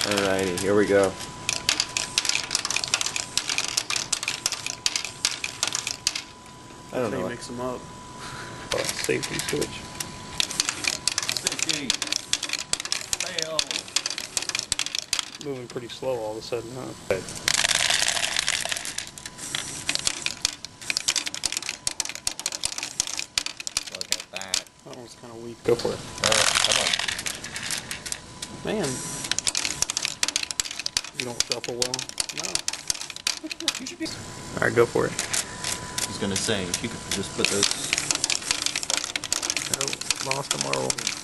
Alrighty, here we go. I don't know. Mix them up. Safety switch. Safety. Fail. Moving pretty slow all of a sudden, huh? Look at that. That one's kind of weak. Go for it. Come on. Man. You don't shuffle well? No. You should be. Alright, go for it. I was gonna say, if you could just put those. Oh, lost a marble.